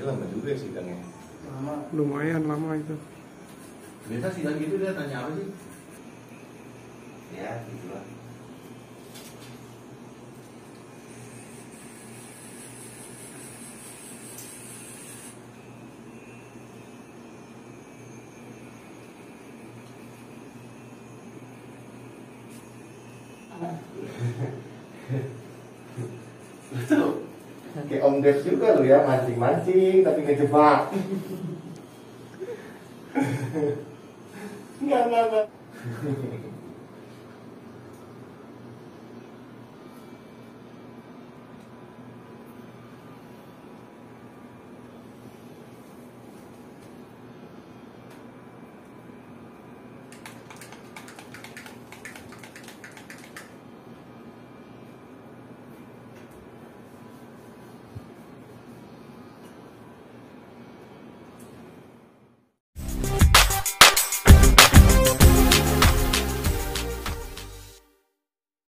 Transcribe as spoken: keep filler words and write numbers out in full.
Itu lama juga sidangnya. Lama. Lumayan lama itu. Biasa sidang gitu dia tanya apa sih? Ya, gitulah. Betul. Kayak Om Des juga lu ya, mancing-mancing tapi ngejebak. Enggak, enggak, enggak.